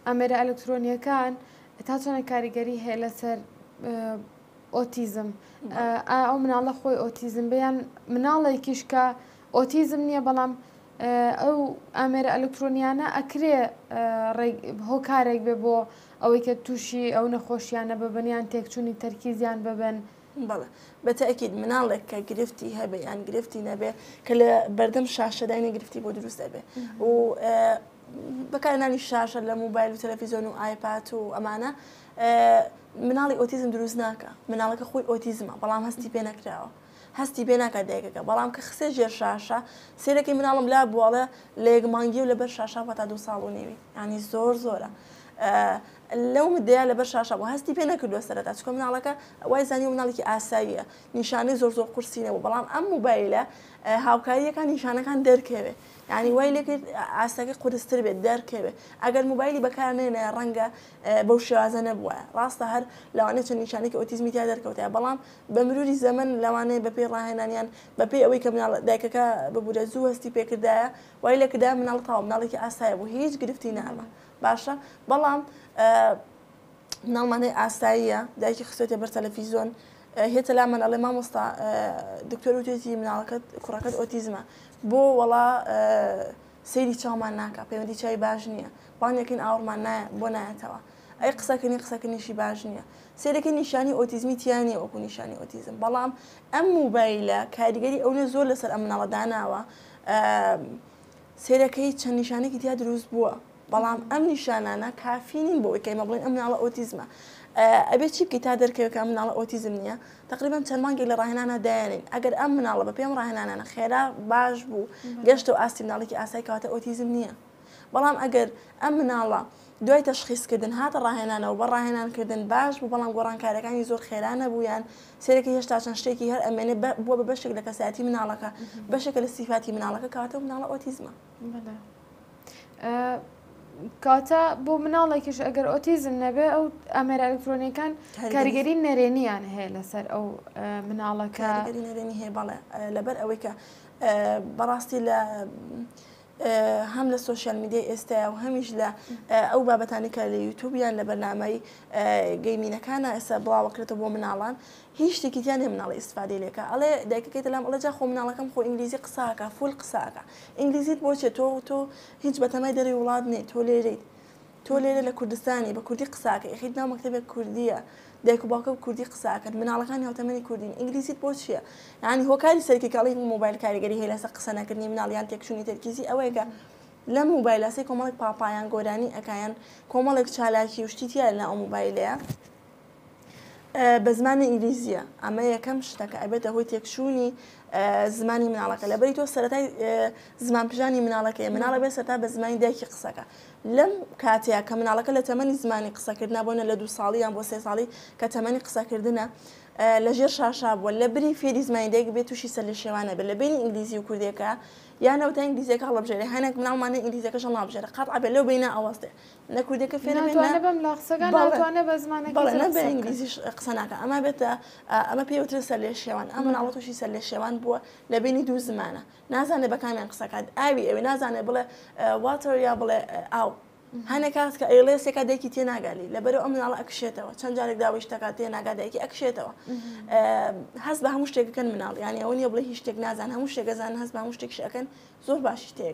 ئەمێرە ئەلکترۆنیەکان تا چۆنە کاریگەری هەیە لەسەر ئۆتیزم ئەو مناڵە خۆی ئۆتیزم بەیان مناڵێکیش کە ئۆتیزم نییە بەڵام ئەو ئامێرە ئەلکترۆنیانە ئەکرێ هۆکارێک بێ بۆ ئەوەی کە تووشی ئەو نەخۆشیانە ببنیان تێکچوونی تەرکیزیان ببن. بەڵێ بەتەئکید مناڵێک کە گرفتی هەبێ یان گرفتی نەبێ کە لە بەردەم شاشەداینە گرفتی بۆ دروست دەبێ و بەکارهێنانی شاشە لە موبایل و تەلەڤیزۆن و ئایپاد و ئەمانە مناڵی ئۆتیزم دروست ناکە مناڵەکە خۆی ئۆتیزمە بەڵام هەستی پێ نەکراوە هەستی پێ ناکات دایکەکە بەڵام کە خسێ ژێر شاشە سێرەکەی مناڵم لا بواڵە لە یەک مانگی و لەبەر شاشە تا 2 ساڵ و نێوی ینی زۆرە لەو مدەیە لەبەر شاشە بۆ هەستی پێ نەکردووە سەرەتا چکۆ مناڵەکە وای زانی و مناڵێکی ئاساییە نیشانەی زۆر قورسی نەبوو بەڵام ئەم موبایلە هاوکاریەکان نیشانەکان دەرکەوێ ینی وای لێکرد ئاستەکە قورستر بێت دەرکەوێ ئەگەر موبایلی بەکارنێنە ڕەنگە بەو شێوازە نەبووە ڕاستە هەر لەوانەیە چەند نیشانێکی ئۆتیزمی تیا دەرکەوتەیە بەڵام بە مروری زەمن لەوانەیە بەپێی ڕاهێنانیان بەپێی ئەوەی کە مناڵ دایکەکە ببوورە زوو هەستی پێکردایە وای لێکردا مناڵ تاو مناڵێکی ئاسایە بوو هیچ گرفتی نامە باشە بەڵام مناڵمانەی ئاساییە دایکی خسێتە بەر تەلەڤیزۆن هێتە لا مناڵێ مامۆستا دکتۆر وتێتی مناڵەکەت کوڕەکەت ئۆتیزمە بۆ وەڵا سەیری چاومان ناکە پەیوەندی چای باش نییە بانگێکین ئاوڕمان نایە بۆ نایەتەوە ئەی قسەکردنیشی باش نییە سێرەکەی نیشانی ئۆتیزمی تیانە وەکو نیشانی ئۆتیزم بەڵام ئەم موبایلە کاریگەری ئەوە زۆر لەسەر ئەم مناڵە داناوە سێرەکەی چەند نیشانێکی تیا دروست بووە بەڵام ئەم نیشانانە کافینین بۆ ئەوەی مە بڵێن ئەم مناڵە ئۆتیزمە ئەبێ چی بکەیت تا دەرکەوێت کە مناڵە ئۆتیزم نییە تقریبا چەند مانگێک لە ڕاهێنانە دایانین ئەگەر ئەم مناڵە بە پێم ڕاهێنانە خێرا باش بوو گەشتە و ئاستی مناڵێکی ئاسایی کەواتە ئۆتیزم نییە بەڵام ئەگەر ئەم مناڵە دوای تەشخیصکردن هاتە ڕاهێنانەوە بە ڕاهێنانکردن باش بوو بەڵام گۆڕانکاریەکانی زۆر خێرا بوویان سێرەکە هێشتا چەند شتێکی هەر ئەمێنێ بووە بە بەشێک لە کەسایەتی مناڵەکە بەشێکە لە سیفاتی مناڵەکە کەواتە مناڵە ئۆتیزمە. کاتە بۆ مناڵێکیش ئەگەر ئۆتیزم نەبێ ئەو ئەمێرە ئەلکترۆنیەکان کاریگەری نەرێنیان هەیە لەسەر ئەو مناڵەکە کاریگەری نەرێنی هەیە بەڵێ لەبەر ئەوەی کە بەڕاستی لە هەم لە سوۆشیال میدیای ئێستاە و هەمیش لە ئەو بابەتانی کە لە یوتیوبیان لە بەرنامەی گەیمینەکانە ئێستا بڵاوەکرێتە بۆ مناڵان هیچ شتێکیان لێ مناڵی ئیسفادەی لێکە ئەڵێ دایکەکەیت لام ئەڵە جا خۆ مناڵەکەم خۆ ئینگلیزی قساکە فول قساکە ئینگلیزیت بۆچێ تۆ هیچ بەتەمای دەری وڵات نێت تۆ لێرەیت تۆ لێرە لە کوردستانی بە کوردی قساکە یخیت ناو مەکتەبێک کوردیە دایک و باوکە کوردی قساکەن مناڵەکانی هاوتەمەنی کوردین ئینگلیزیت بۆ چییە ینی هۆکاری سەرکیکاڵی موبایل کاریگەری هەیە لەسەر قسە نەکردنی مناڵیان تێکچوونی تەرکیزی ئەوەیە لەم موبایلەسی کۆمەڵێک پاپایان گۆرانی ئەکایان کۆمەڵێک چالاکی و شتیتیە لە ئەو موبایلەیە بە زمانی ئینگلیزیە ئەمە یەکەم شتەکە ئەبێتە هۆی تێکچوونی زمانی مناڵەکە لەبەری تۆ سەرەتای زمان پژانی مناڵەکەی مناڵە بێ سەرتا بە زمانی دایکی قسەکە لەم کاتەیە کە مناڵەکە لە تەمەنی زمانی قسەکردنا بۆنە لە 2 ساڵی یان بۆ 3 ساڵی کە تەمەنی قسەکردنە لە ژێر شاشا بووە لە بری فێری زمانی دایک بێت تووشی سەر لە شێوانە بێت لە بینی ئینگلیزی و کوردیەکە یانەوە تا ئینگلیزیەکە هەڵەبژێرێ هەنێک مناڵمانە ئینگلیزیەکەش هەڵابژێرە قەتع بێت لەو بینە ئەوەستێ نە کوردیەکە فێر بێت لە قسەکان ناتوانێت بە زمانەکە نە بە ئینگلیزیش قسە ناکە ئەمە بێتە ئەمە پێوترە سەر لێ شێوان ئەم مناڵە تووشی سەر لێ شێوان بووە لە بینی دوو زمانە نازانێت بە کامیان قسەکات ئاوی ئەوێ نازانێت بڵێ واتر یا بڵێ ئاو هەنێک کات کە ئێڵێسێکە دایکی تێناگالی لەبەرەوە ئەم مناڵە ئەکشێتەوە چەند جارێک داوای شتەکە تێناگا دایکی ئەکشێتەوە هەست بە هەموو شتێکەکەن مناڵ یانی ئەوە نیە بڵێ هیچ شتێک نازان هەموو شتێک گەزان هەست بە هەموو شتێکش ئەەکەن زۆر باشی شتێک